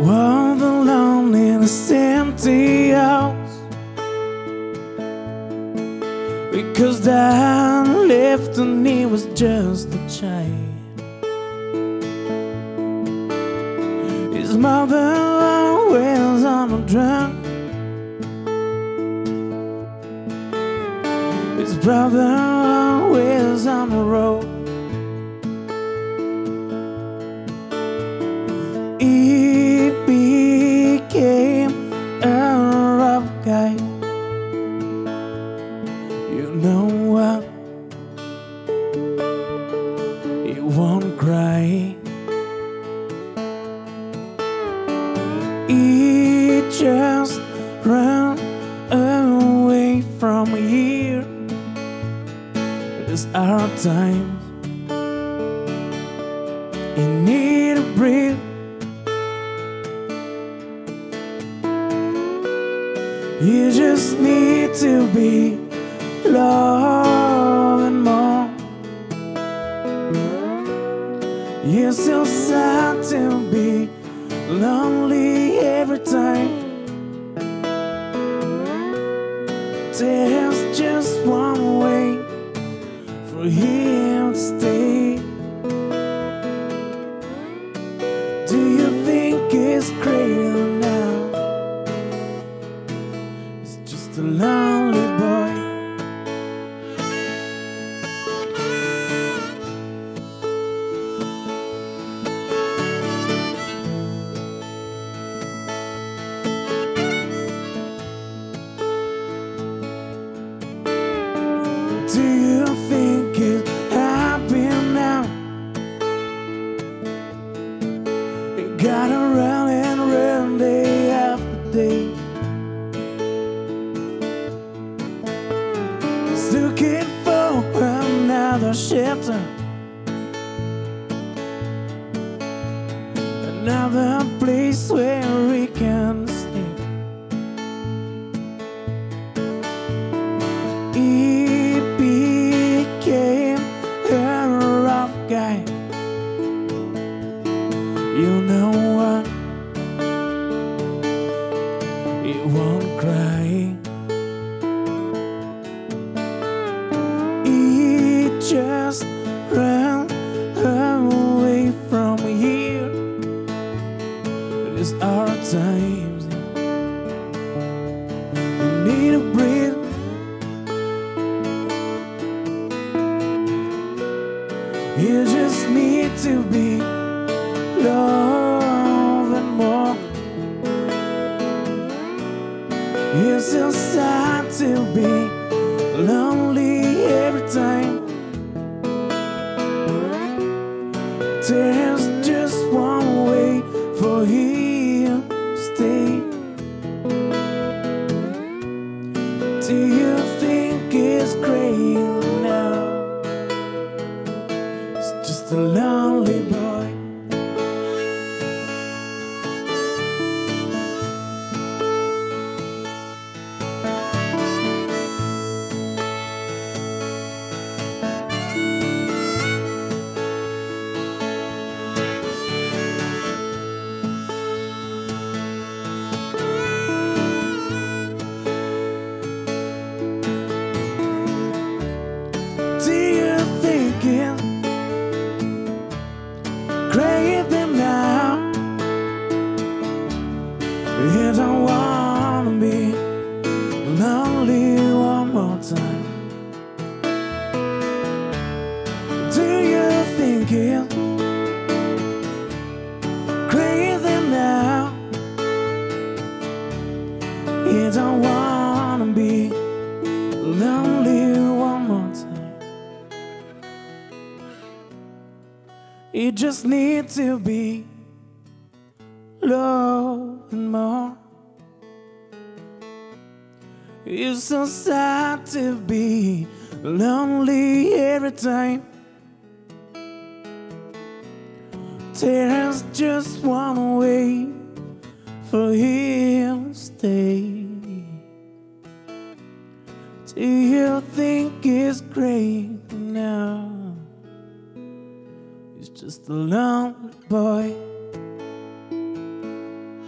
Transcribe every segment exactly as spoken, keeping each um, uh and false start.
All the lonely in this empty house, because Dan left and he was just a child. His mother always on a drunk, his brother always on the road. He became a rough guy. You know what? He won't cry. He just ran away from here. It's our time. You need to breathe. You just need to be loving more. You're so sad to be lonely every time. There's just one way for him to stay. Do you think it's crazy now? It's just a lonely boy. Do you think it's happy now? You gotta run and run day after day. Looking for another shelter, another place where we can sleep. He became a rough guy. You know what? He won't cry. He just ran away from here. It is our times. You need to breathe. You just need to be loving more. You're so sad to be lonely every time. There's just one way for him to stay. Do you think it's crazy now? It's just a lonely boy. Crazy now. You don't wanna be lonely one more time. Do you think it's crazy now? You don't wanna be lonely one more time. You just need to be loving more. You're so sad to be lonely every time. There's just one way for him to stay. Do you think it's great now? He's just a lonely boy.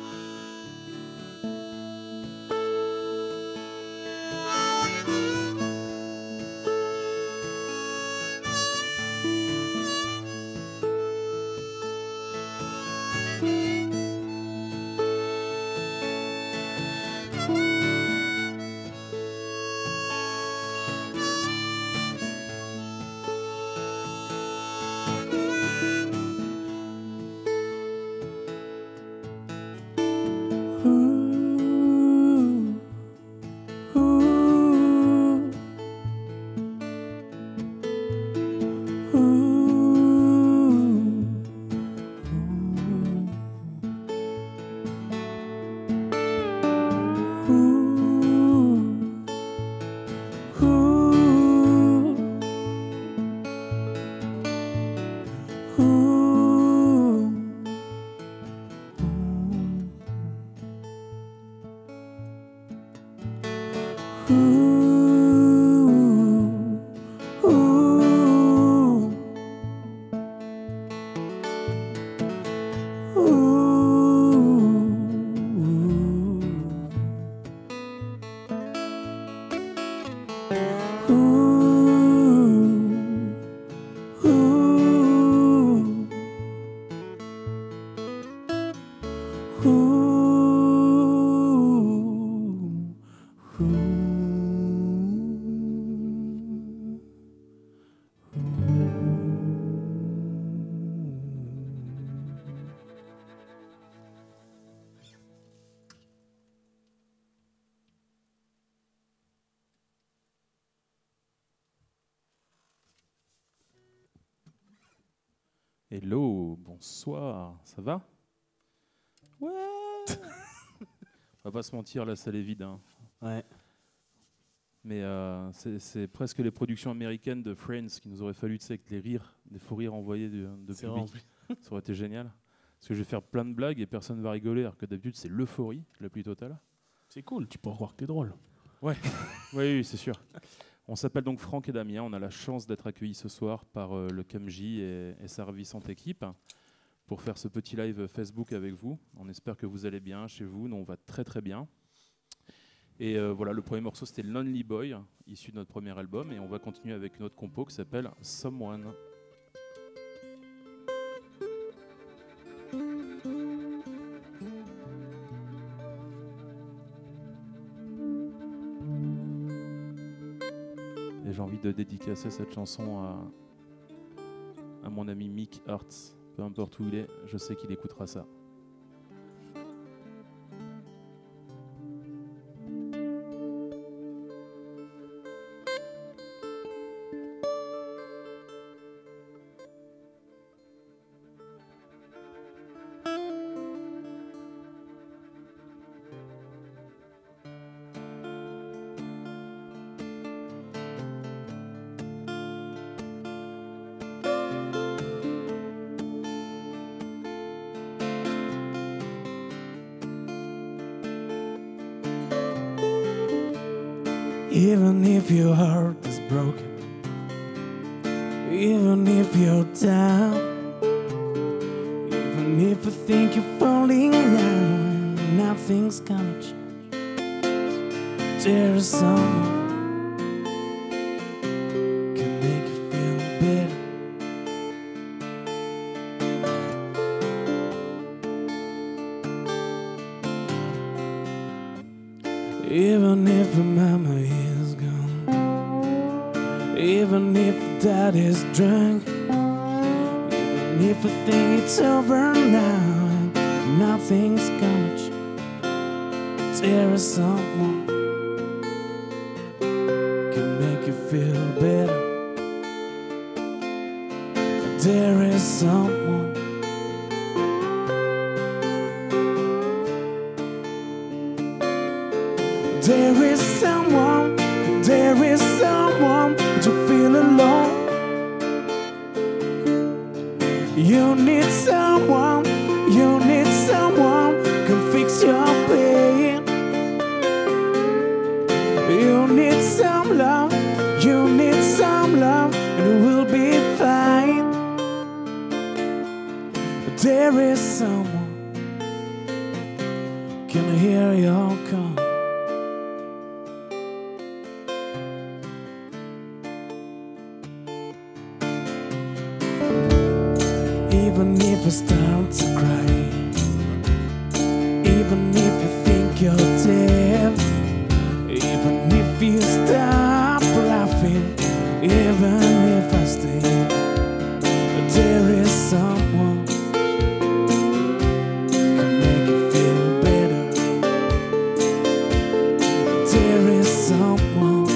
Hello, bonsoir, ça va? Ouais. On va pas se mentir, la salle est vide. Hein. Ouais. Mais euh, c'est, c'est presque les productions américaines de Friends qu'il nous aurait fallu, tu sais, avec les rires, des faux rires envoyés de, de public. Ça aurait été génial. Parce que je vais faire plein de blagues et personne ne va rigoler, alors que d'habitude c'est l'euphorie la plus totale. C'est cool, tu peux croire que t'es drôle. Ouais, oui, oui, c'est sûr. On s'appelle donc Franck et Damien. On a la chance d'être accueillis ce soir par euh, le Camji et, et sa ravissante équipe pour faire ce petit live Facebook avec vous. On espère que vous allez bien chez vous. Nous, on va très très bien. Et euh, voilà, le premier morceau, c'était Lonely Boy, issu de notre premier album. Et on va continuer avec une autre compo qui s'appelle Someone. Et j'ai envie de dédicacer cette chanson à, à mon ami Mick Hartz. Peu importe où il est, je sais qu'il écoutera ça. Even if your heart is broken, even if you're down, even if you think you're falling down and nothing's gonna change, there's someone can make you feel better. Even if your mama is gone, even if dad is drunk, even if you think it's over now and nothing's gonna change, there is someone can make you feel better. There is someone. There is someone, there is someone to feel alone. You need someone, you need someone can fix your pain. You need some love, you need some love, and it will be fine. There is someone can hear your call. Even if you start to cry, even if you think you're dead, even if you stop laughing, even if I stay, there is someone can make you feel better. There is someone.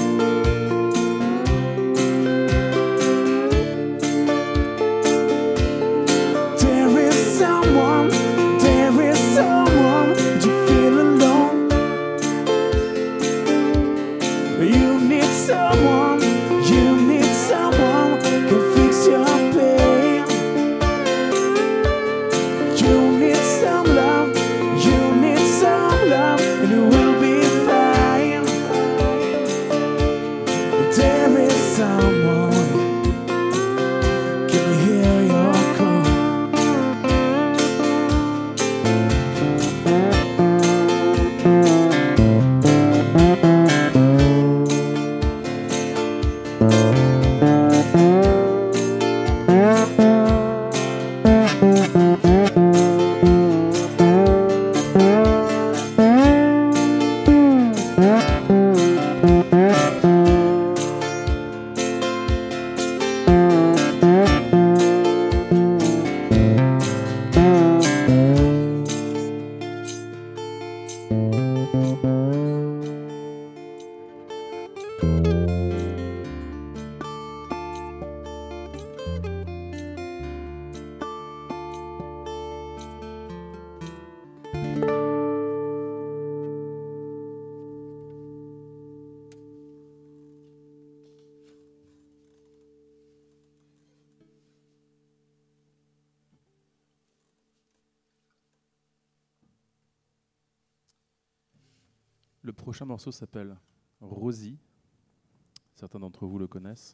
Le prochain morceau s'appelle Rosie. Certains d'entre vous le connaissent.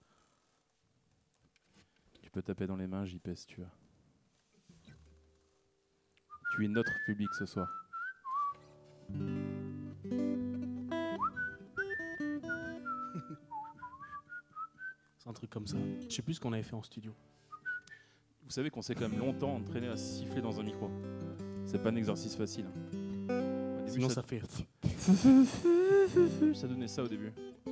Tu peux taper dans les mains, J P, si tu veux. Tu es notre public ce soir. C'est un truc comme ça. Je sais plus ce qu'on avait fait en studio. Vous savez qu'on s'est quand même longtemps entraîné à siffler dans un micro. C'est pas un exercice facile. Au début, Sinon ça... ça fait... ça donnait ça au début.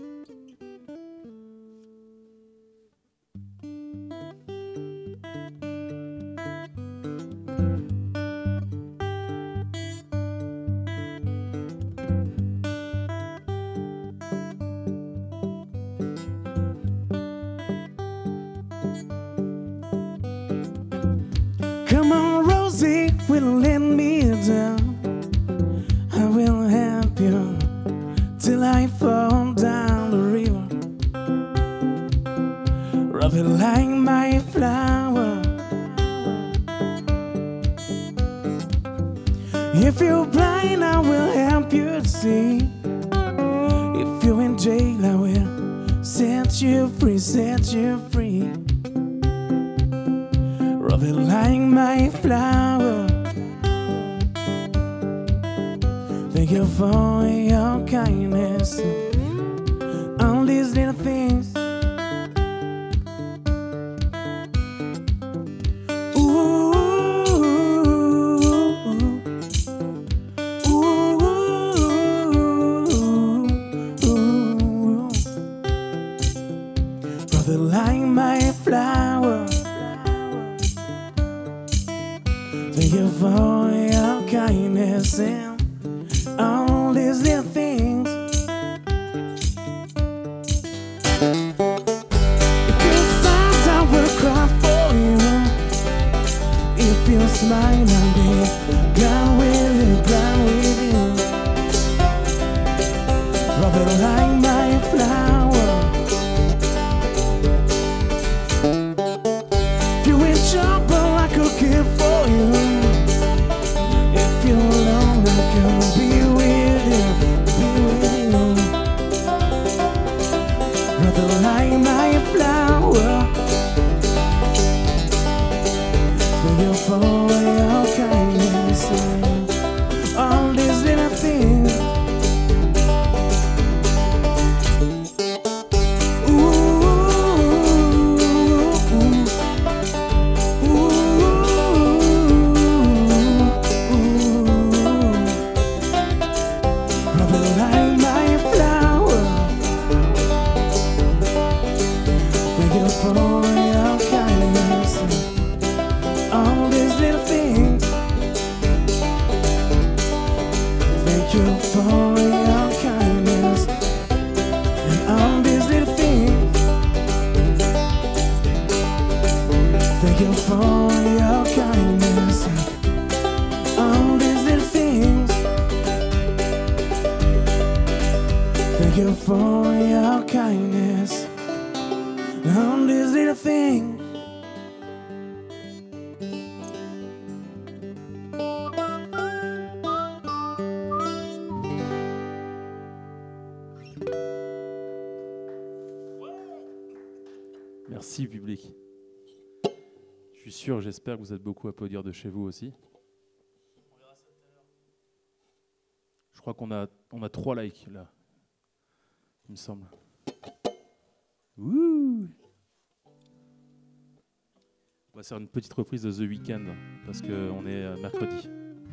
Come on, Rosie, will let me down. I will help you till I fall down the river. Rub it like my flower. If you're blind, I will help you to see. If you're in jail, I will set you free, set you free. Rub it like my flower. Thank you for your kindness. All these little things. Ooh, ooh, ooh. Rub it like my flower. Thank you for your kindness and all these little things. If you're sad, I will cry for you. If you smile, I'll be glad with you, glad with you. Rub it like my flower. If you're in trouble, I could care for you. If you're alone, I can be with you, be with you. Rub it like my flower. Thank you for your kindness and all these little things. Ooh, ooh, ooh. Rub it like my flower. Thank you for your kindness and all these little things. Thank you for your kindness and all these little things. Thank you for your kindness and all these little things. Thank you for your kindness and all these little things. Merci public. Je suis sûr, j'espère que vous êtes beaucoup à applaudir de chez vous aussi. Je crois qu'on a, on a trois likes là, il me semble. Ouh. On va faire une petite reprise de The Weeknd parce qu'on est euh, mercredi.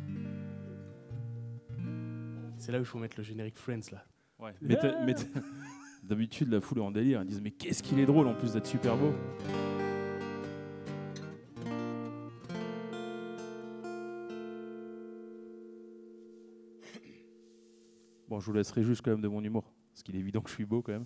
C'est là où il faut mettre le générique Friends là. Ouais. Mettez- mettez- D'habitude, la foule est en délire. Ils disent mais qu'est-ce qu'il est drôle en plus d'être super beau. Bon, je vous laisserai juste quand même de mon humour, parce qu'il est évident que je suis beau quand même.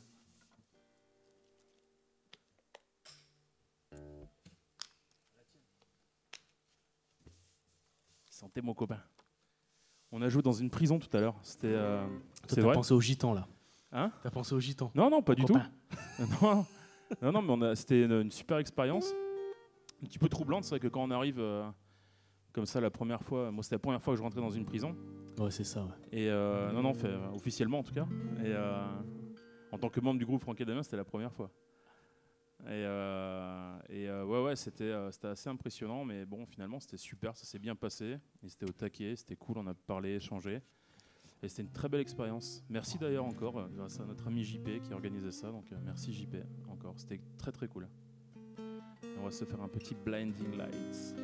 Santé mon copain. On a joué dans une prison tout à l'heure. C'était. Euh, Toi, c'est t'as vrai. pensé aux gitans là. Hein? T'as pensé aux gitans. Non, non, pas du Copain. tout. non, non, non, mais on a- c'était une, une super expérience. Un petit peu troublante, c'est vrai que quand on arrive euh, comme ça la première fois, moi c'était la première fois que je rentrais dans une prison. Ouais, c'est ça, ouais. Et euh, non, non, fait, euh, officiellement en tout cas. Et euh, en tant que membre du groupe Franck et Damien, c'était la première fois. Et, euh, et euh, ouais, ouais, c'était euh, c'était assez impressionnant, mais bon, finalement, c'était super, ça s'est bien passé. Et c'était au taquet, c'était cool, on a parlé, échangé. Et c'était une très belle expérience. Merci d'ailleurs encore, euh, grâce à notre ami J P qui organisait ça. Donc euh, merci J P encore, c'était très très cool. Et on va se faire un petit Blinding Lights.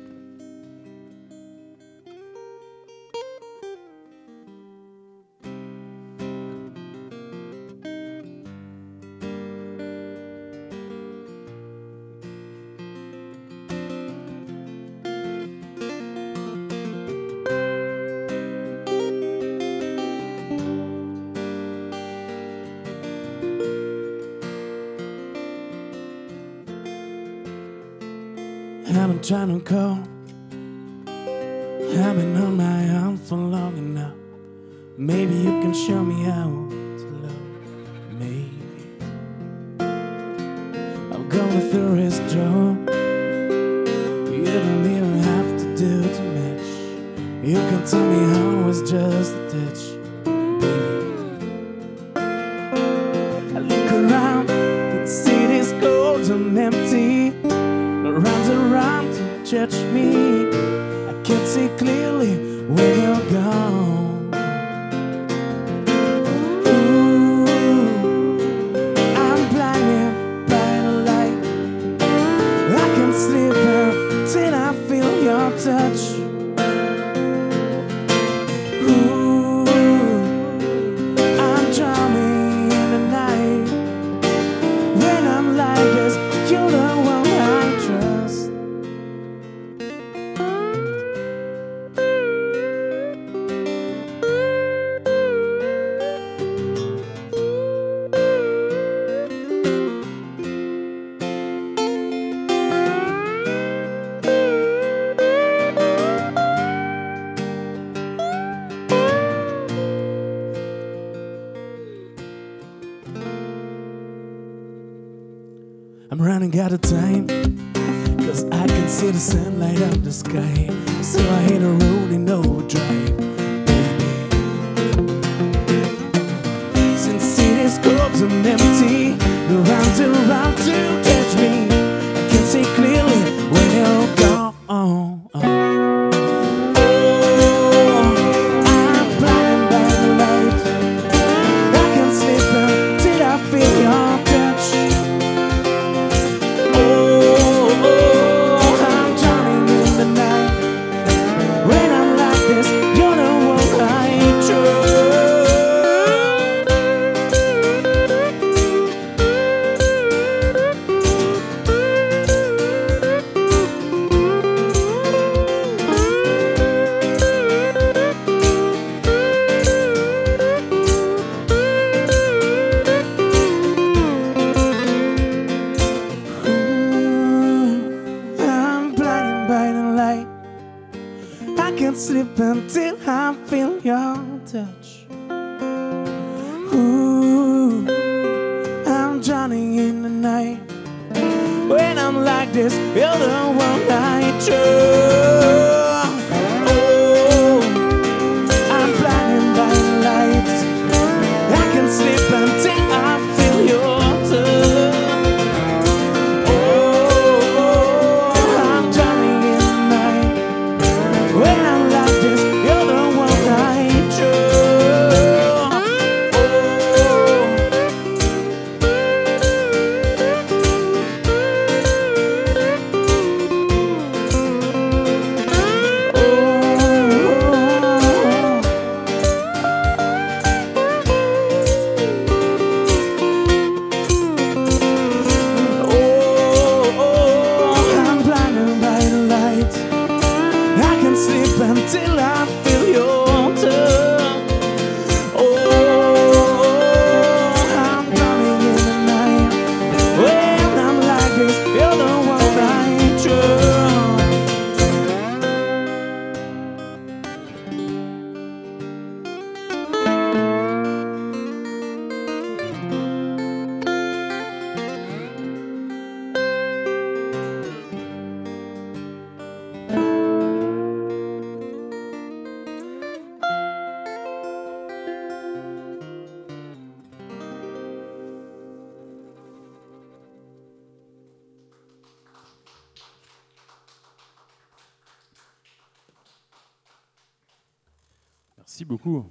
I've been trying to call. I've been on my own for long enough. Maybe you can show me how to love. Maybe I'm going through his door. You don't even have to do too much. You can tell me how it was just a touch, baby. I look around, the city's cold and empty. Runs around to judge me. I can't see clearly when you're gone. Ooh, I'm blinded by the light. I can't sleep until I feel your touch. Ooh, I'm drowning in the night. When I'm like this, you're the one I trust. I'm running out of time, cause I can see the sunlight up the sky. So I hit a road in overdrive, baby. Since city's cold and empty, the round and round to catch me. I can see clearly when you're gone. Oh, I'm blinded by the light. I can't sleep until I feel your touch. Sleep until I feel your touch. Ooh, I'm drowning in the night. When I'm like this, you're the one I trust. Oh, I'm blinded by the lights. I can sleep until I feel your touch. Oh, I'm drowning in the night. When I'm you're the one I trust. Oh, oh, oh, I'm blinded by the light. I can sleep until I feel your touch. Oh, I'm drowning in the night. When I'm like this, you're the one I trust. Merci beaucoup.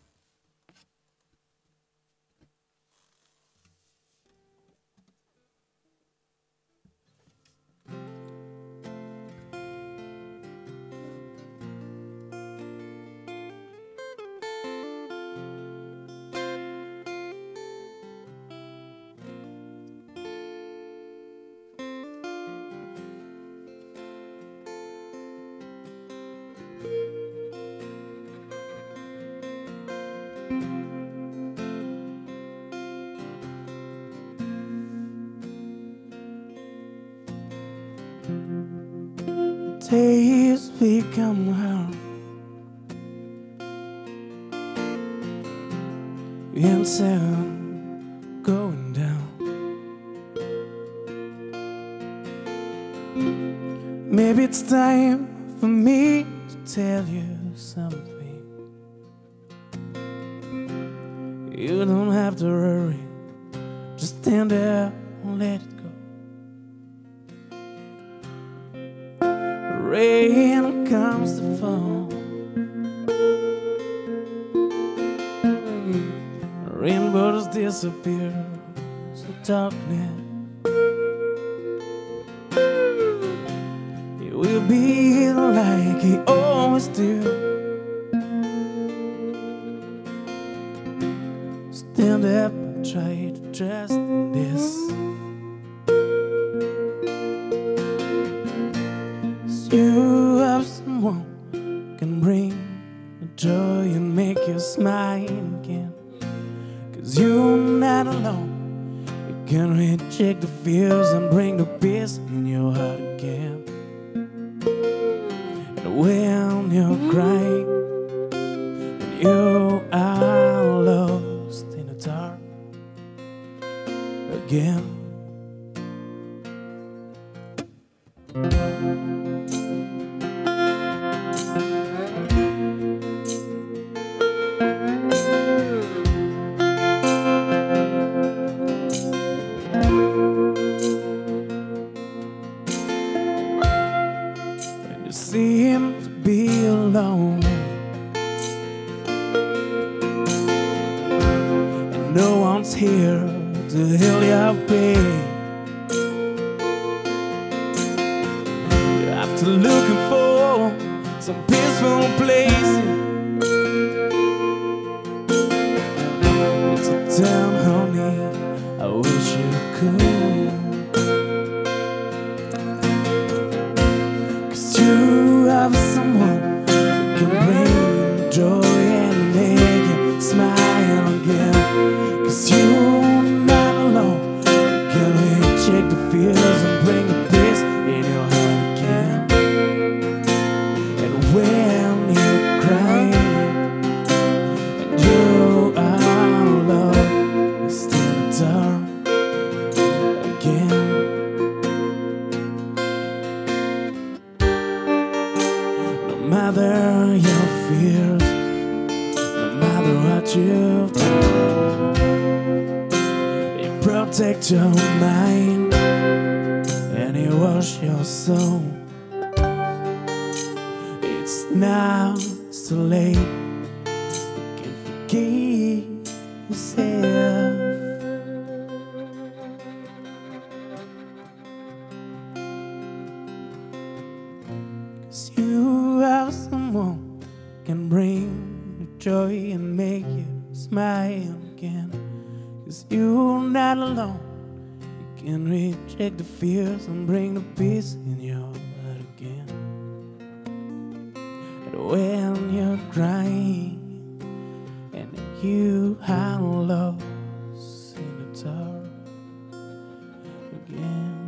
Days become hard and sun going down. Maybe it's time for me to tell you something. You don't have to hurry, just stand there and let it go. Rain comes to fall, rainbows disappear, so darkness it will be like it always do. Stand up and try to trust in this. You have someone who can bring the joy and make you smile again. Cause you're not alone. You can reject the fears and bring the peace in your heart again. And when you're crying and you are lost in the dark again, and you seem to be alone, and no one's here to heal your pain. After looking for some peaceful place, it's a town, honey, I wish you could. Cause you have someone who can bring joy and make you smile again. Cause you're not alone. You can reject the fears and bring the peace in your heart again. And when you cry and you are alone, it's still the dark again. No matter your fears, no matter what you've done, you protect your mind and you wash your soul. It's now, it's too late. You can forgive yourself. Cause you have someone who can bring you joy and make you smile again. Cause you're not alone. You can reject the fears and bring the peace in your heart again. And when you're crying and you are lost in the dark again.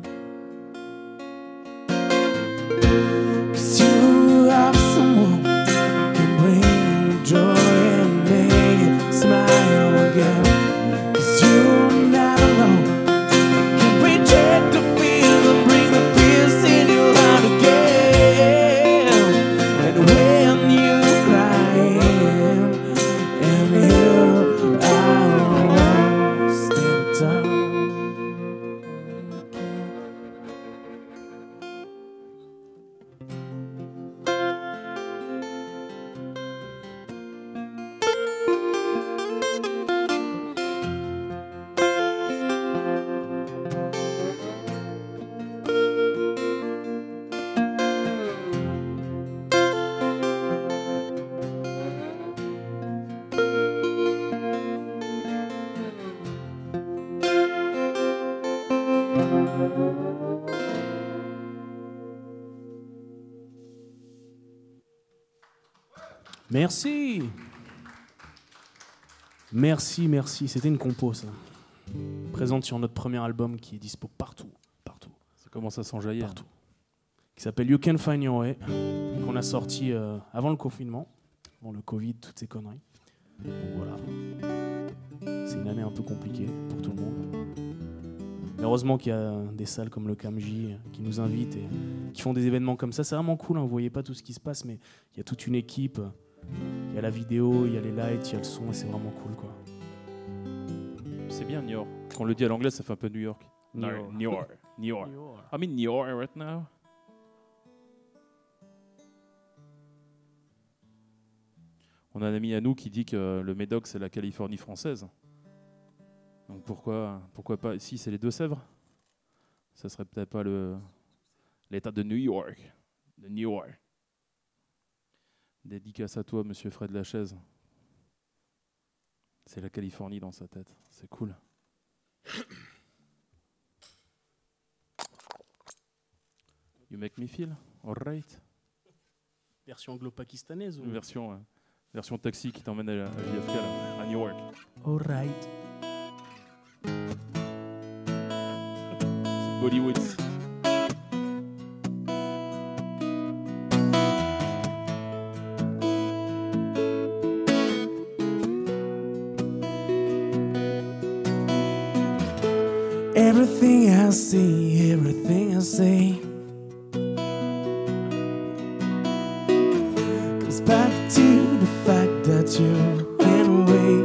Cause you have someone who can bring you joy and make you smile again. Cause you're not alone. You can reject the fears and bring the peace in your heart again. And when you cry and you Merci. Merci, merci. C'était une compo, ça. Présente sur notre premier album qui est dispo partout, partout, Ça commence à s'enjailler. partout. Qui s'appelle You Can Find Your Way, qu'on a sorti euh, avant le confinement, avant le Covid, toutes ces conneries. Donc voilà. C'est une année un peu compliquée pour tout le monde. Heureusement qu'il y a des salles comme le Camji qui nous invitent et qui font des événements comme ça. C'est vraiment cool, hein. Vous voyez pas tout ce qui se passe, mais il y a toute une équipe. Il y a la vidéo, il y a les lights, il y a le son, et c'est vraiment cool, quoi. C'est bien New York. Quand on le dit à l'anglais, ça fait un peu New York. New York. New York. New York. I'm in New York right now. On a un ami à nous qui dit que le Médoc, c'est la Californie française. Donc pourquoi, pourquoi pas... Si, c'est les Deux-Sèvres. Ça serait peut-être pas le l'État de New York. De New York. Dédicace à toi, monsieur Fred Lachaise. C'est la Californie dans sa tête. C'est cool. You make me feel alright. Version anglo-pakistanaise ou... Une version, euh, version taxi qui t'emmène à, à J F K, là, à New York. Alright. C'est Bollywood. Everything I see, everything I say goes back to the fact that you ran away.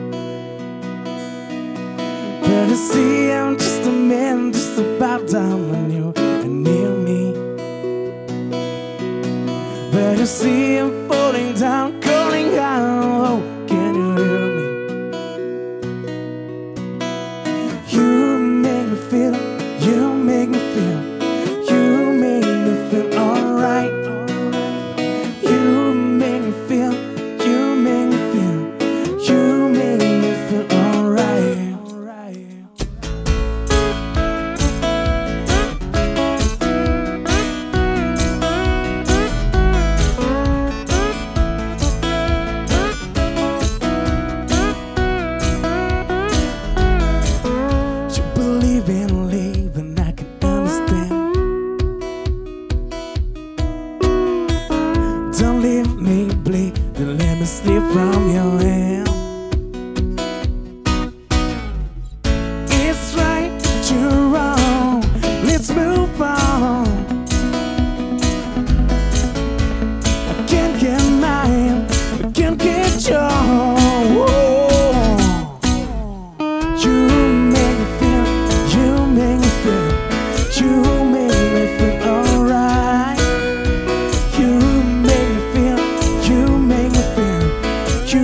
But you see, I'm just a man, just about down on you and near me. But you see, I'm falling down, calling out, oh, can you hear me? You make me feel, you make me feel, you make me feel alright. You make me feel, you make me feel, you make me feel alright. You believe in leaving, I can understand. Don't leave me bleeding, let me slip from your hand. It's right, you're wrong, let's move on. I can't get mine, I can't get yours. You make me feel, you make me feel, you make me feel alright. You make me feel, you make me feel,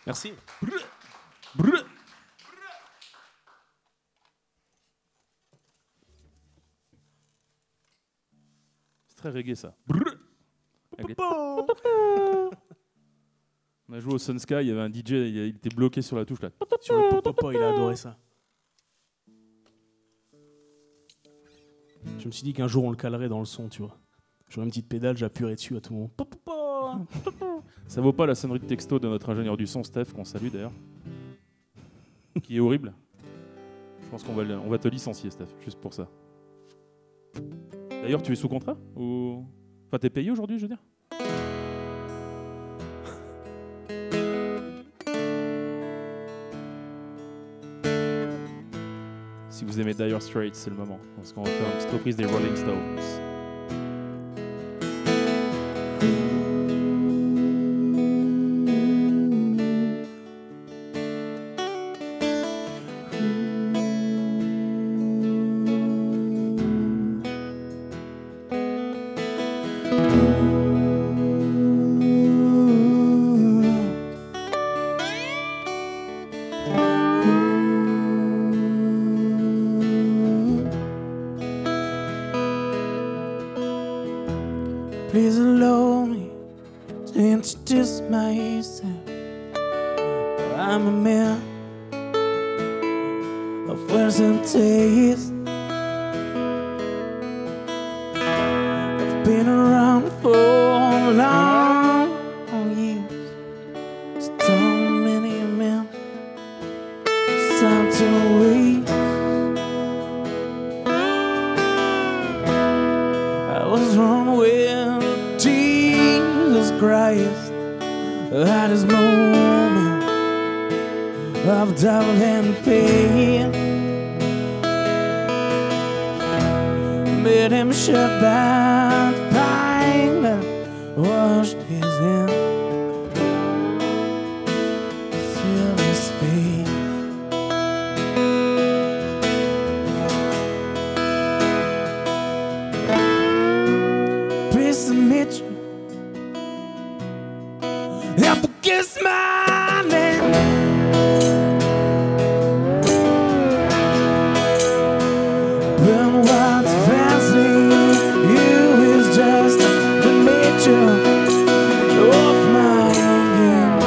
Merci. Brrr. C'est très reggae ça. Brrr. Avec les- On a joué au Sunsky, il y avait un D J, il il était bloqué sur la touche là. Sur le pop il a adoré ça. Je me suis dit qu'un jour on le calerait dans le son, tu vois. J'aurais une petite pédale, j'appuierais dessus à tout moment. Ça vaut pas la sonnerie de texto de notre ingénieur du son, Steph, qu'on salue d'ailleurs, qui est horrible. Je pense qu'on va, le- on va te licencier, Steph, juste pour ça. D'ailleurs, tu es sous contrat ou... Enfin, t'es payé aujourd'hui, je veux dire. Si vous aimez Dire Straits, c'est le moment, parce qu'on va faire une petite reprise des Rolling Stones. Please allow me to introduce myself. I'm a man of words and taste. I've been around for long years. So many men, it's time to wait. I was wrong when Jesus Christ at his moment of doubt and pain made him shut that pine and washed his hands, sealed his fate. Pleased to meet you. Up against my name. But what's fancy you is just the nature of my game.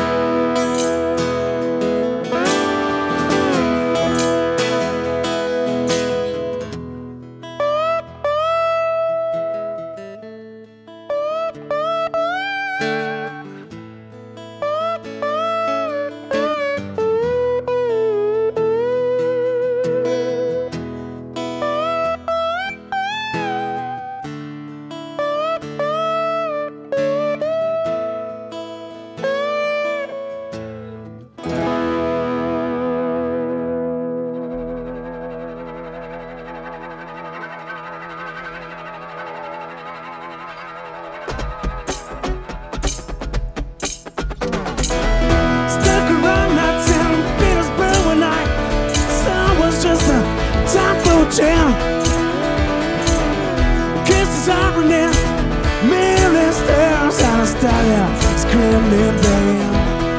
Stuck around that town, Petersburg one night. Sun was just a taco jam. Kisses are running, million stars on a stallion, screaming bam.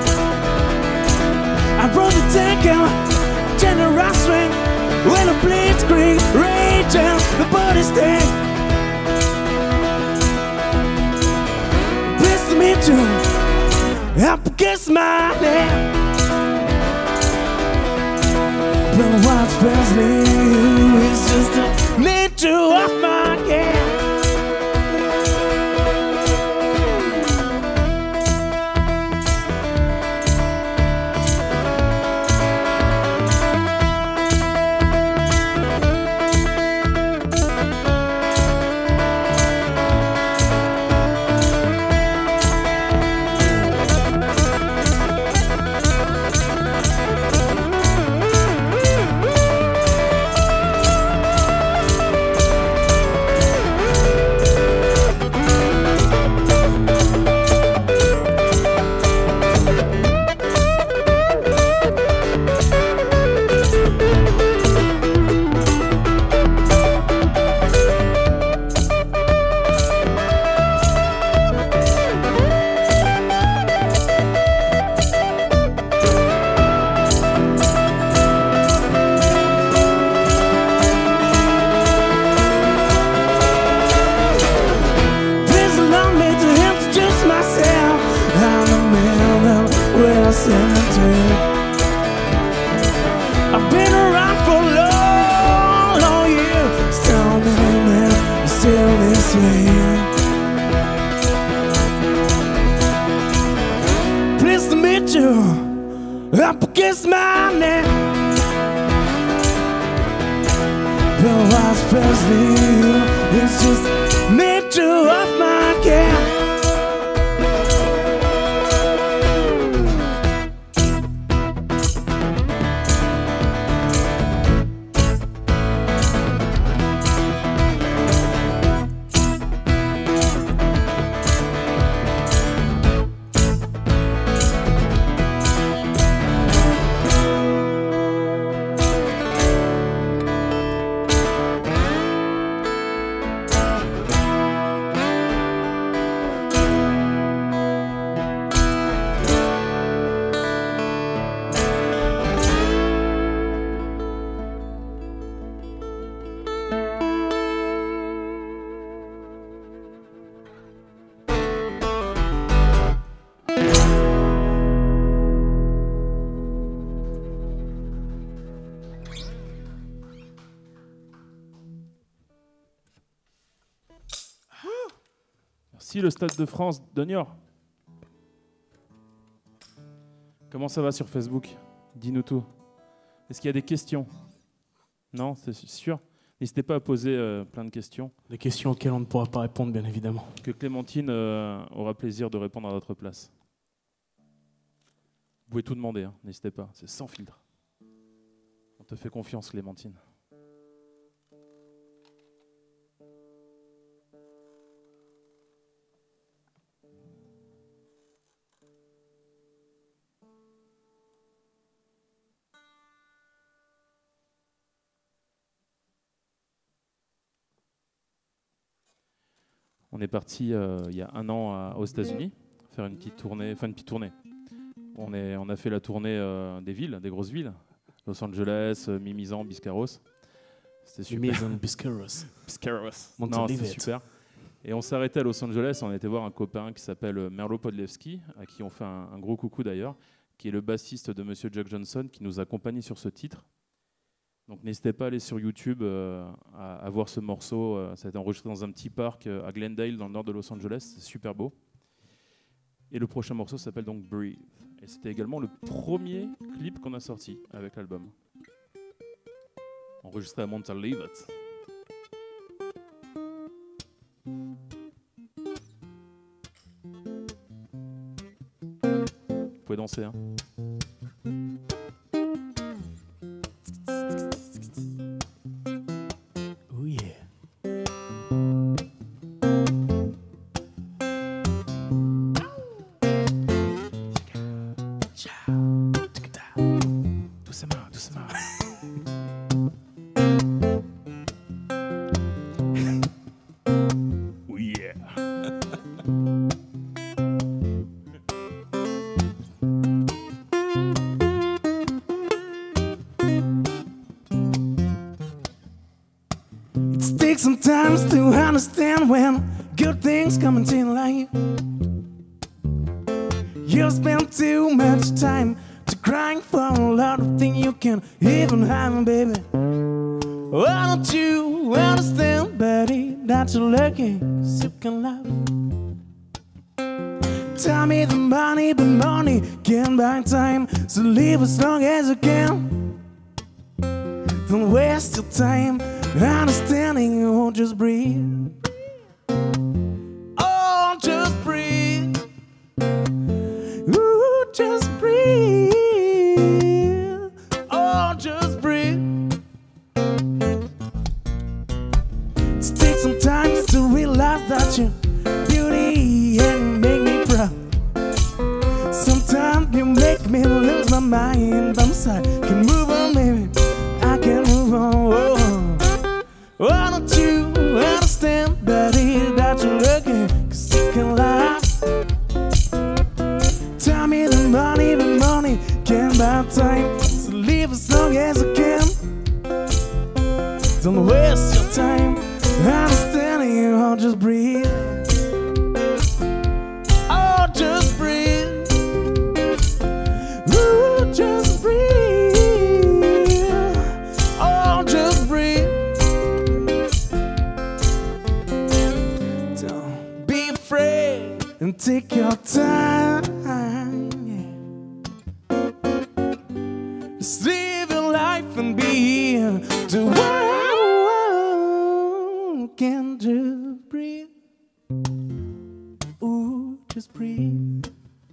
I brought the tank out, generous swing, when the blades scream, raging, the body sting. Pleased to meet you. Up against my name. But what's Presley is just a nature of my game. kiss my neck. But what's Presley? It's just nature of my care. Merci le Stade de France de Niort. Comment ça va sur Facebook? Dis-nous tout. Est-ce qu'il y a des questions? Non, c'est sûr. N'hésitez pas à poser euh, plein de questions. Des questions auxquelles on ne pourra pas répondre, bien évidemment. Que Clémentine euh, aura plaisir de répondre à votre place. Vous pouvez tout demander, hein, n'hésitez pas. C'est sans filtre. On te fait confiance, Clémentine. On est parti euh, il y a un an à, aux États-Unis faire une petite tournée, enfin une petite tournée. On, est, on a fait la tournée euh, des villes, des grosses villes, Los Angeles, euh, Mimizan, Biscarrosse. C'était super. Mimizan, Biscarrosse. Biscarrosse. Non, c'était super. Et on s'est arrêté à Los Angeles. On était voir un copain qui s'appelle Merlo Podlewski, à qui on fait un, un gros coucou d'ailleurs, qui est le bassiste de Monsieur Jack Johnson, qui nous accompagne sur ce titre. Donc n'hésitez pas à aller sur YouTube, euh, à, à voir ce morceau. Euh, ça a été enregistré dans un petit parc euh, à Glendale, dans le nord de Los Angeles. C'est super beau. Et le prochain morceau s'appelle donc Breathe. Et c'était également le premier clip qu'on a sorti avec l'album. Enregistré à Montalivet. Vous pouvez danser, hein. Sometimes to understand when good things come into life. You spend too much time to crying for a lot of things you can't even have, baby. Why don't you understand, buddy, that you're lucky 'cause you can laugh? Tell me the money, but money can't buy time, so live as long as you can. Don't waste your time understanding, oh, just breathe. Oh, just breathe. Ooh, just breathe. Oh, just breathe. Just take some time to realize that you're beauty and make me proud. Sometimes you make me lose my mind, but I'm sorry, can move on, baby. I can move on. Oh. Why don't you understand, buddy, that you're lucky 'cause you can lie? Tell me the money, the money can't buy time, so live as long as you can. Don't waste your time understanding you, oh, just breathe. Oh, just breathe. Ooh, just breathe. Oh, just breathe. And take your time, yeah. you can just breathe. Ooh, just breathe.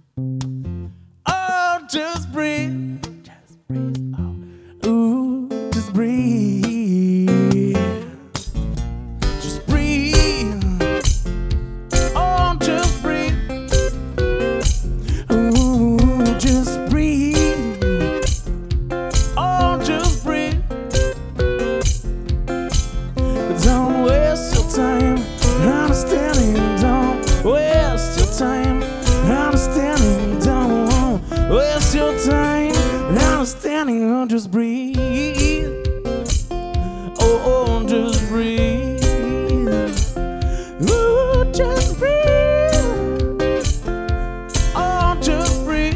Oh, just breathe. Just breathe. Oh. Ooh, just breathe. Just breathe. Oh, just breathe. Ooh, just breathe. Oh, just breathe. Don't waste your time understanding. Don't waste your time understanding. Don't waste your time understanding. Oh, just breathe. Oh, oh, just breathe. Ooh, just breathe. Oh, just breathe.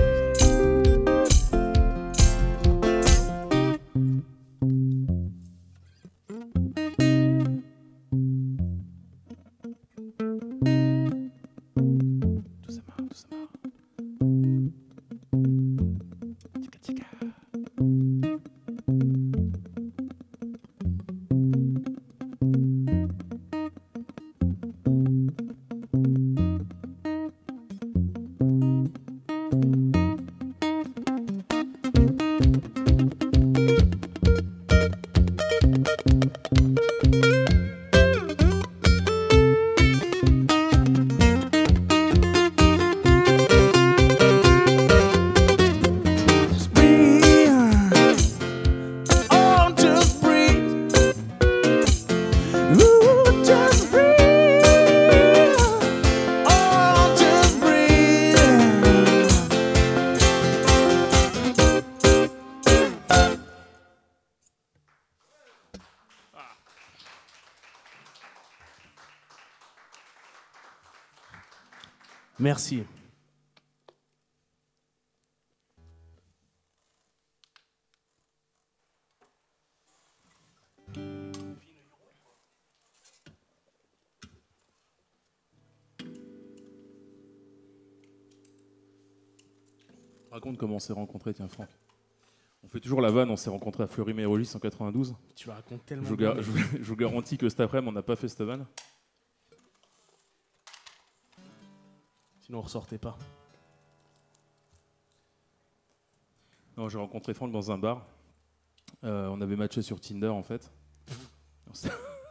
Doucement, doucement. Tika, tika. Just breathe. Oh, just breathe. Ooh, just breathe. Oh, just breathe. Merci. Raconte comment on s'est rencontrés, tiens, Franck. On fait toujours la vanne, on s'est rencontrés à Fleury-Mérogis en quatre-vingt-douze. Tu le racontes tellement Je vous, bien. gar- je vous- je vous garantis que cet après-midi, on n'a pas fait cette vanne. Sinon, on ressortait pas. Non, j'ai rencontré Franck dans un bar. Euh, on avait matché sur Tinder, en fait. On s'est-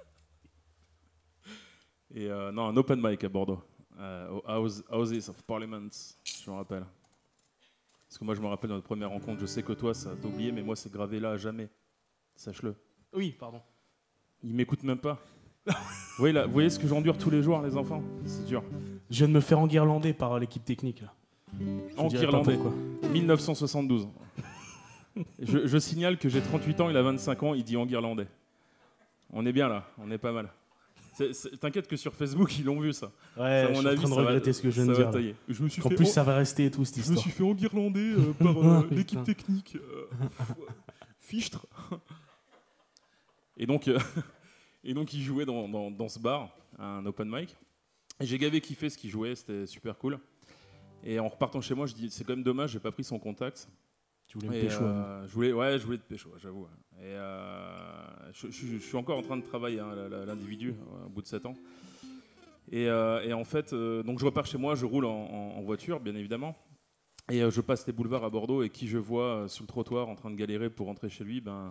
Et euh, non, un open mic à Bordeaux, euh, au House, Houses of Parliament, je me rappelle. Parce que moi, je me rappelle de notre première rencontre. Je sais que toi, ça t'a oublié, mais moi, c'est gravé là à jamais. Sache-le. Oui, pardon. Il m'écoute même pas. vous, voyez, là, vous voyez ce que j'endure tous les jours, les enfants? C'est dur. Je viens de me faire enguirlander par l'équipe technique. Là. Je En dirais pas Irlandais, pourquoi. mille neuf cent soixante-douze. je, je signale que j'ai trente-huit ans, il a vingt-cinq ans, il dit en irlandais. On est bien là, on est pas mal. C'est- c'est- T'inquiète que sur Facebook, ils l'ont vu ça. Ouais, Ça, à je mon suis en avis, train de ça va- regretter ce que je viens ça de va dire. là. tailler. Je me suis En fait plus, en- ça va rester et tout, cette Je me histoire. suis fait enguirlander euh, par Oh, euh, putain. l'équipe technique. Euh, Fichtre. Et donc, euh, et donc, il jouait dans, dans, dans ce bar, un open mic. Et j'ai gavé kiffé ce qu'il jouait, c'était super cool. Et en repartant chez moi, je dis c'est quand même dommage, j'ai pas pris son contact. Tu voulais me Et, pécho. hein. euh, je voulais, ouais, je voulais te pécho, j'avoue. Et euh, je, je- je suis encore en train de travailler hein, la- la- l'individu euh, au bout de sept ans. Et, euh, et en fait, euh, donc je repars chez moi, je roule en, en- en voiture, bien évidemment. Et euh, je passe les boulevards à Bordeaux et qui je vois euh, sur le trottoir en train de galérer pour rentrer chez lui, ben.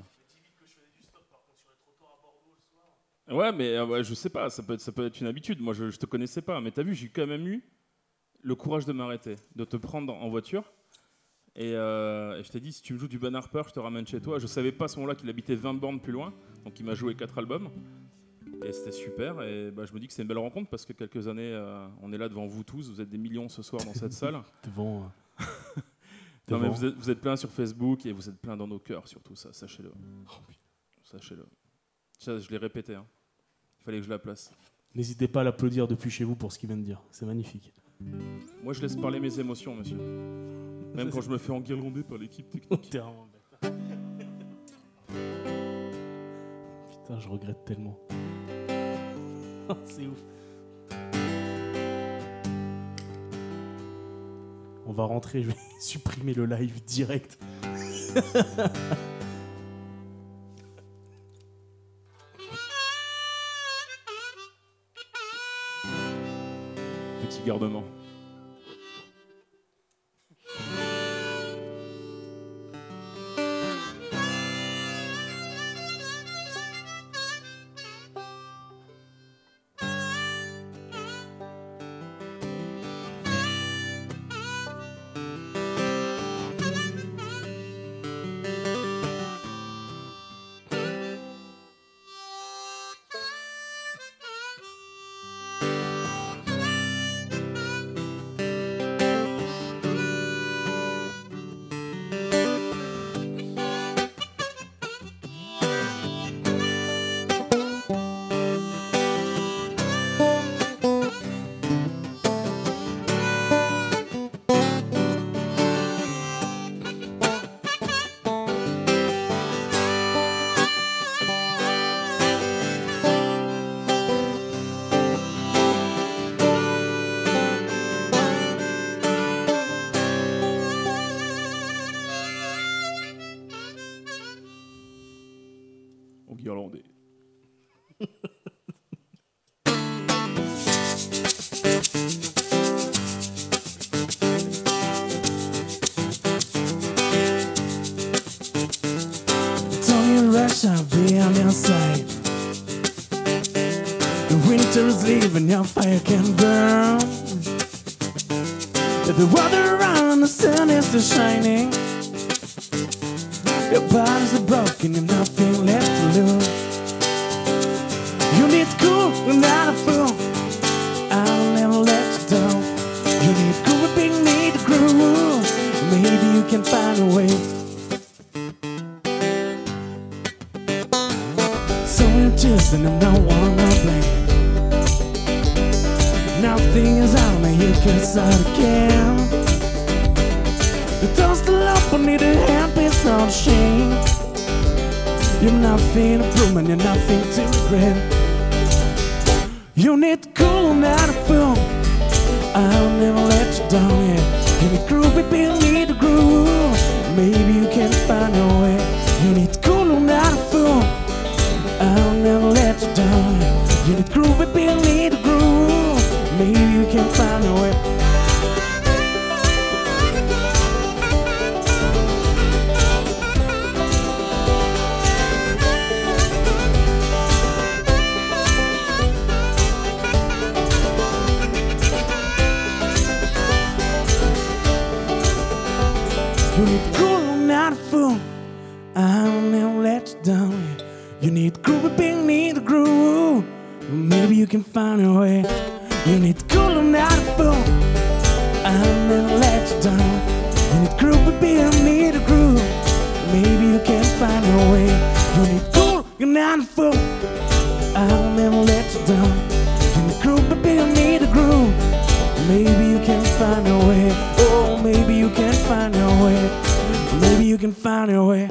Ouais, mais euh, ouais, je sais pas, ça peut être, ça peut être une habitude. Moi, je, je te connaissais pas, mais t'as vu, j'ai quand même eu le courage de m'arrêter, de te prendre en voiture. Et, euh, et je t'ai dit, si tu me joues du Ben Harper, je te ramène chez toi. Je savais pas à ce moment-là qu'il habitait vingt bornes plus loin, donc il m'a joué quatre albums. Et c'était super. Et bah, je me dis que c'est une belle rencontre parce que quelques années, euh, on est là devant vous tous. Vous êtes des millions ce soir dans cette salle. Devant. euh, Non, mais devant. vous êtes, vous êtes plein sur Facebook et vous êtes plein dans nos cœurs, surtout ça, sachez-le. Sachez-le. Ça, je l'ai répété. Hein. Il fallait que je la place. N'hésitez pas à l'applaudir depuis chez vous pour ce qu'il vient de dire. C'est magnifique. Moi, je laisse parler mes émotions, monsieur. Même quand je me fais enguirlander par l'équipe technique. T'es vraiment bête. Putain, je regrette tellement. C'est ouf. On va rentrer, je vais supprimer le live direct. petit garnement. Au guirlandais. Don't you rush, I'll be on your side. The winter is leaving, your fire can burn. The water around, the sun is still shining. Your body's are broken, you've nothing left to lose. You need cool, you're not a fool. I'll never let you down. You need cool, but being need to groove. Maybe you can find a way. So we're just and I'm not one to blame. Nothing is out, now you can start again. The door's still open, need a help, it's not a shame. You're nothing to prove and you're nothing to regret. You need cool, not a fool. I'll never let you down, yeah. You need groove, baby, you need a groove. Maybe you can find a way. You need cool, not a fool. I'll never let you down, yeah. You need groove, baby, you need a groove. Maybe you can find a way. You need cool, not a fool. I'll never let you down, yeah. You need groove, but being need a groove. Maybe you can find a way. You need cool, not a fool. I'll never let you down. You need groove, but being need a groove. Maybe you can find a way. You need cool, you're not a fool. I'll never let you down. You need groove, but being need a groove. Maybe you can find a way. Oh, maybe you can find a way. Maybe you can find a way.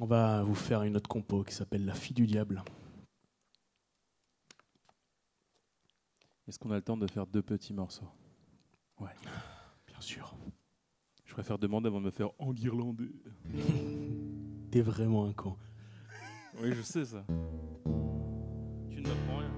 On va vous faire une autre compo qui s'appelle La fille du diable. Est-ce qu'on a le temps de faire deux petits morceaux? Ouais. Bien sûr. Je préfère demander avant de me faire enguirlander. T'es vraiment un con. Oui, je sais ça. Tu ne m'apprends rien.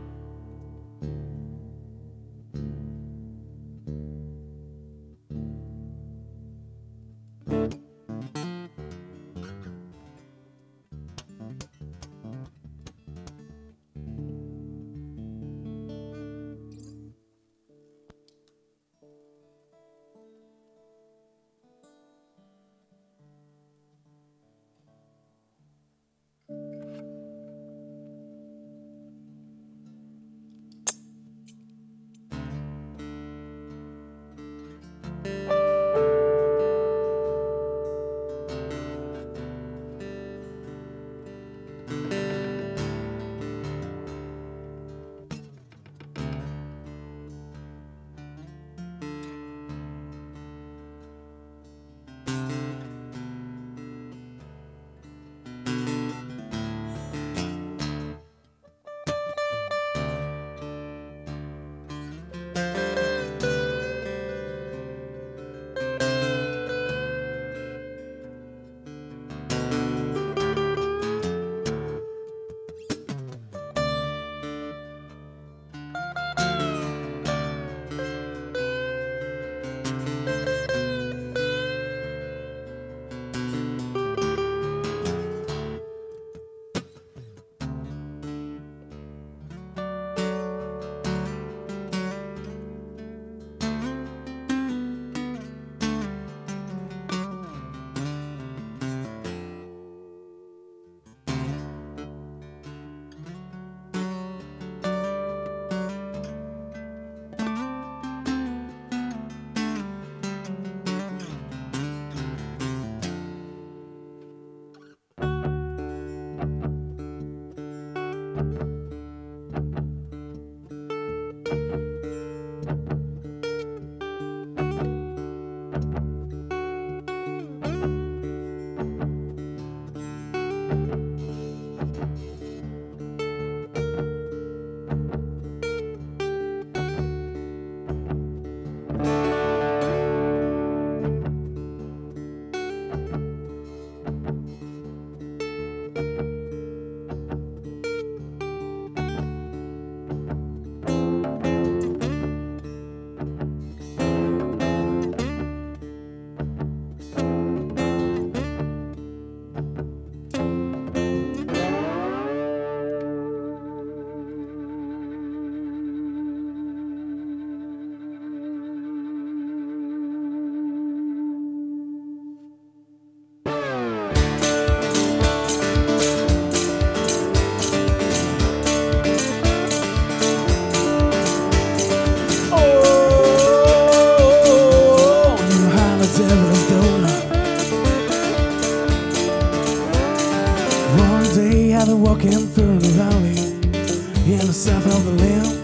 walking through the valley in the south of the land.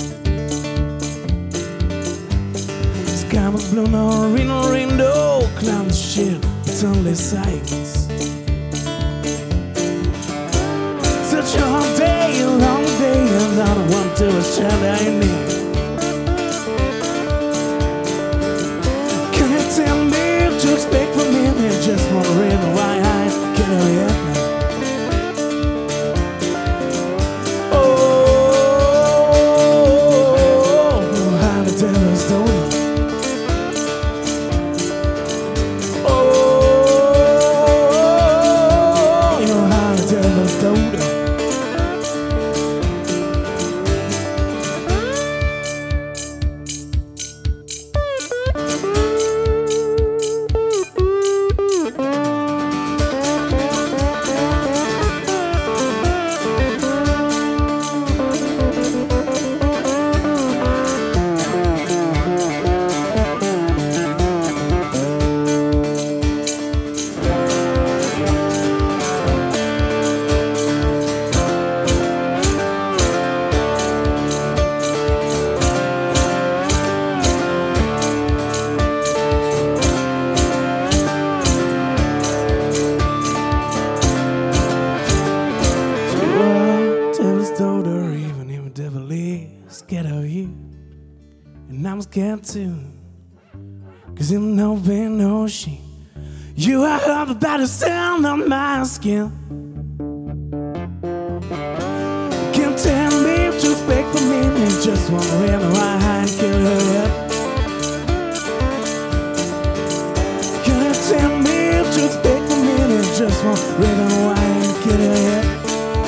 The sky was blue, no rain, no rain, no clouds, shit, it's only sights. Such a hard day, a long day, and I don't want to share that I need. Can you tell me what to expect from me? I just wondering why I can't hurry up now. get to. Cause you know pain, no shame. You are up about the sound of my skin. Can't tell me to speak for me. They just want to run why I kill her up. Can't tell me to speak for me. They just want to run why I kill her up.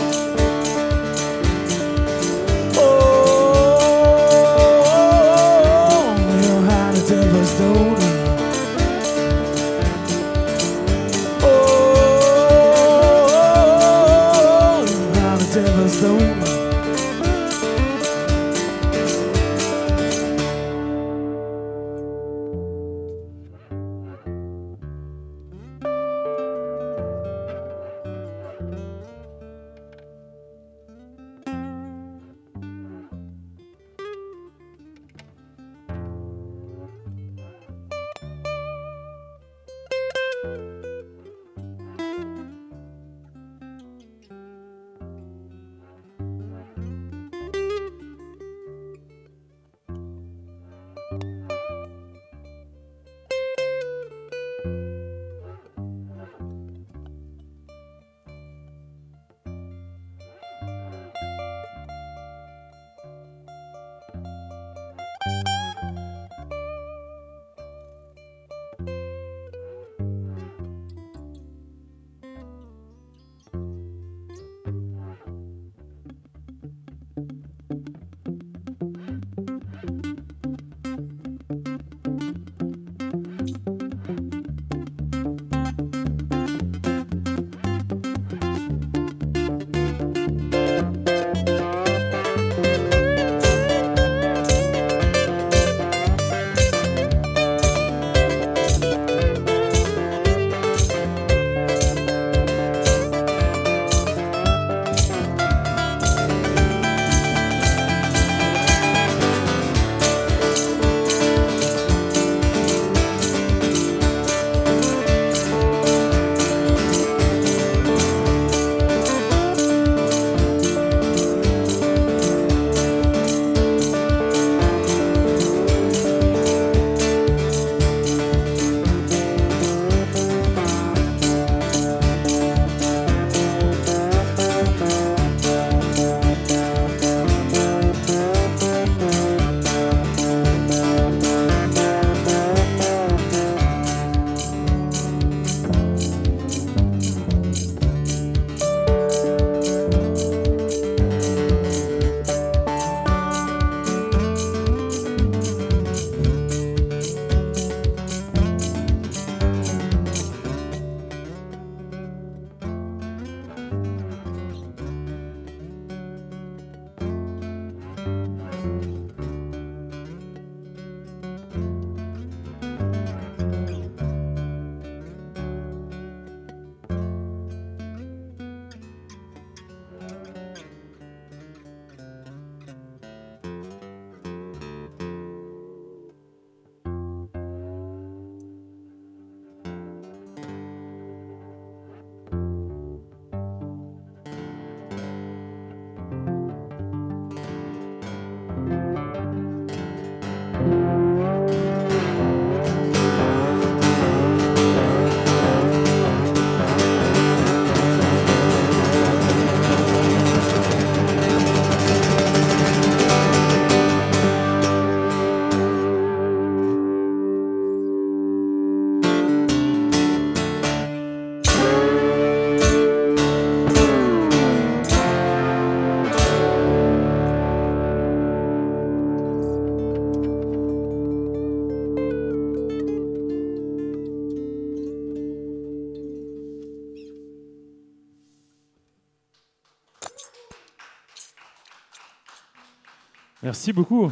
Merci beaucoup.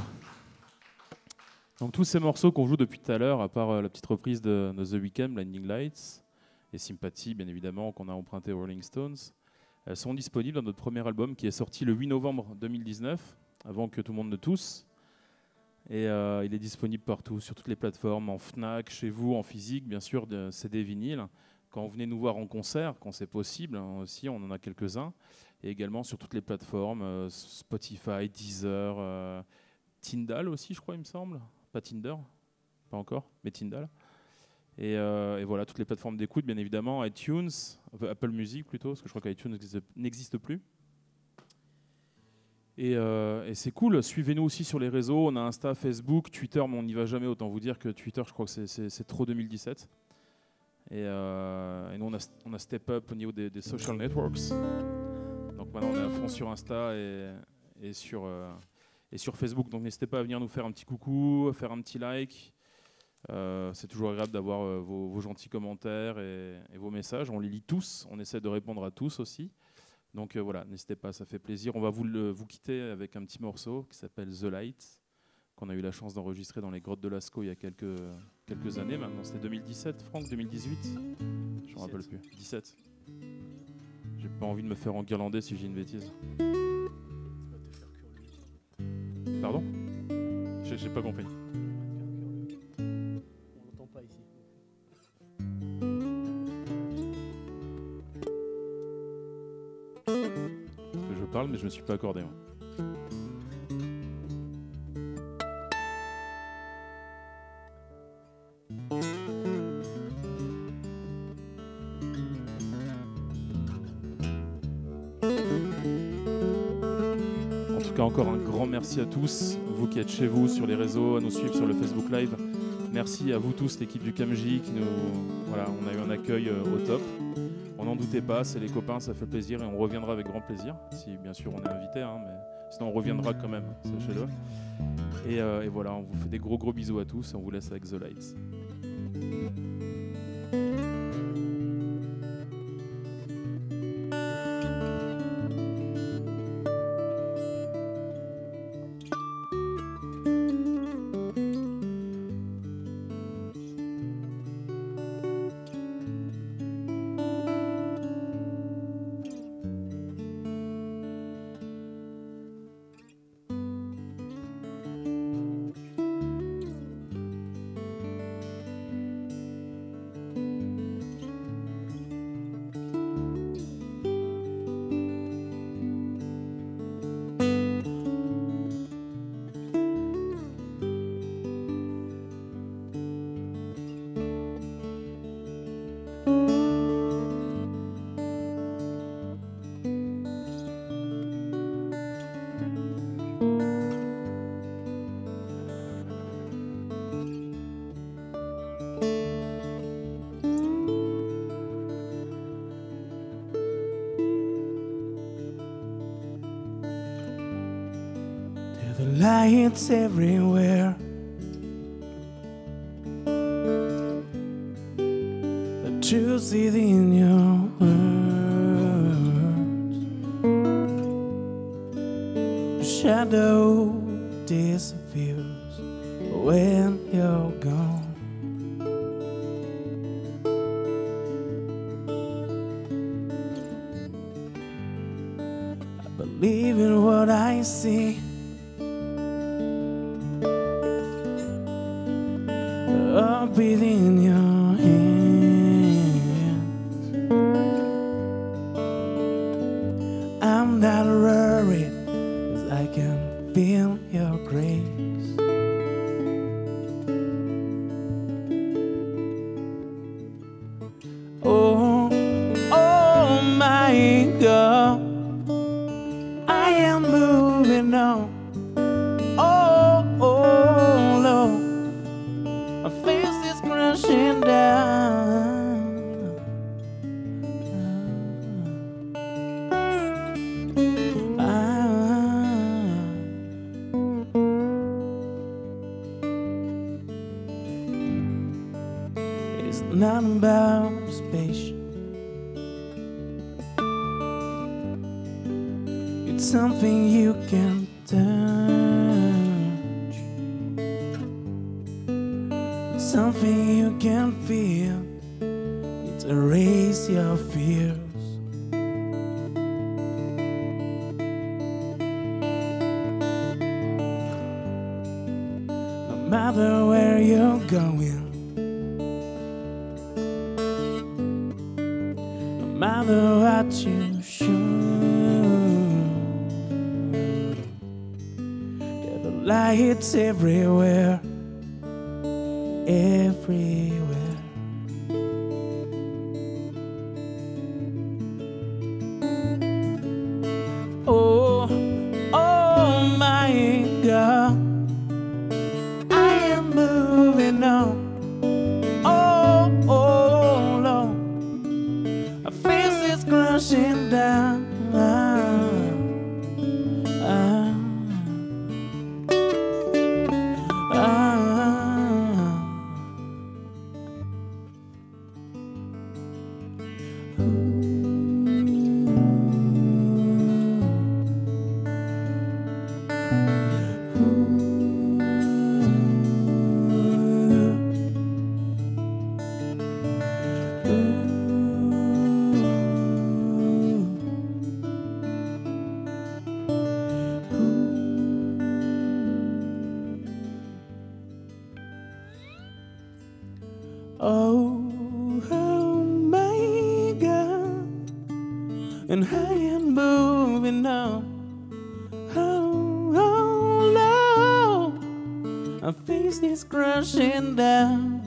Donc tous ces morceaux qu'on joue depuis tout à l'heure, à part euh, la petite reprise de, de The Weeknd, Blinding Lights, et Sympathy, bien évidemment, qu'on a emprunté aux Rolling Stones, elles sont disponibles dans notre premier album qui est sorti le huit novembre deux mille dix-neuf, avant que tout le monde ne tousse. Et euh, il est disponible partout, sur toutes les plateformes, en Fnac, chez vous, en physique, bien sûr, de C D vinyle. Quand vous venez nous voir en concert, quand c'est possible, hein, aussi, on en a quelques-uns. Et également sur toutes les plateformes, euh, Spotify, Deezer, euh, Tidal aussi, je crois, il me semble. pas Tinder, pas encore, mais Tyndall. Et, euh, et voilà, toutes les plateformes d'écoute, bien évidemment, iTunes, Apple Music plutôt, parce que je crois qu'iTunes n'existe plus. Et, euh, et c'est cool, suivez-nous aussi sur les réseaux, on a Insta, Facebook, Twitter, mais on n'y va jamais, autant vous dire que Twitter, je crois que c'est, c'est, c'est trop deux mille dix-sept. Et, euh, et nous, on a, on a step up au niveau des, des social networks. Donc maintenant, on est à fond sur Insta et, et, sur, euh, et sur Facebook. Donc n'hésitez pas à venir nous faire un petit coucou, à faire un petit like. Euh, c'est toujours agréable d'avoir euh, vos, vos gentils commentaires et, et vos messages. On les lit tous, on essaie de répondre à tous aussi. Donc euh, voilà, n'hésitez pas, ça fait plaisir. On va vous, le, vous quitter avec un petit morceau qui s'appelle The Light, qu'on a eu la chance d'enregistrer dans les grottes de Lascaux il y a quelques, quelques années maintenant. C'était deux mille dix-sept, Franck, deux mille dix-huit? Je ne me rappelle plus. dix-sept. J'ai pas envie de me faire enguirlander si j'ai une bêtise. Pardon? J'ai, j'ai pas compris. On l'entend pas ici. Parce que je parle, mais je me suis pas accordé. Moi. Encore un grand merci à tous, vous qui êtes chez vous sur les réseaux, à nous suivre sur le Facebook Live. Merci à vous tous, l'équipe du Camji, qui nous, voilà, on a eu un accueil euh, au top. On n'en doutait pas, c'est les copains, ça fait plaisir et on reviendra avec grand plaisir, si bien sûr on est invité, hein, mais sinon on reviendra quand même, sachez-le. Et, euh, et voilà, on vous fait des gros gros bisous à tous et on vous laisse avec The Lights. The lights everywhere, the truth is in your words. Shadow disappears when you're gone. I believe in what I see. Up within your hands, I'm not worried, 'cause I can feel your grace. Oh, oh my God, I am moving on. Oh, oh Lord, my face is crashing down. Ah. It's not about space. It's something you can touch. It's something you can feel. It erases your fears. No matter where you're going, no matter what you should, there are lights everywhere. everywhere. Oh, oh my God, I am moving on. Oh, oh Lord, my face is crashing down. Ah, ah, ah. Oh, oh my God, and I am moving on. Oh, oh Lord, my face is crashing down.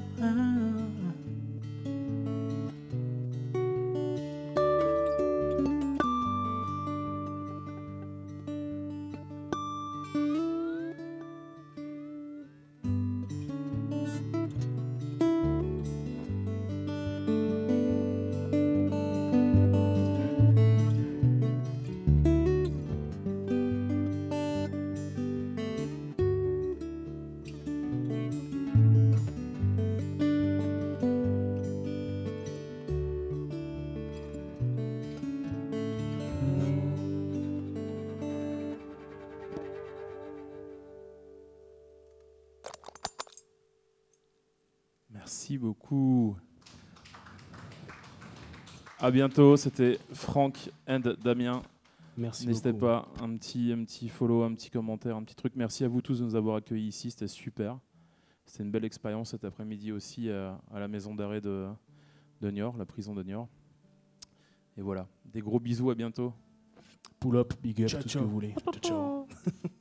Merci beaucoup. À bientôt. C'était Franck and Damien. Merci N'hésitez beaucoup. pas, un petit, un petit follow, un petit commentaire, un petit truc. Merci à vous tous de nous avoir accueillis ici. C'était super. C'était une belle expérience cet après-midi aussi à, à la maison d'arrêt de, de Niort, la prison de Niort. Et voilà. Des gros bisous. À bientôt. Pull up, big up, Ciao, tout ce ciao. que vous voulez. Ciao, ciao.